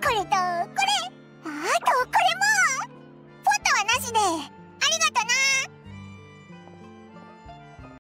これとこれ、あとこれも。ポタはなしで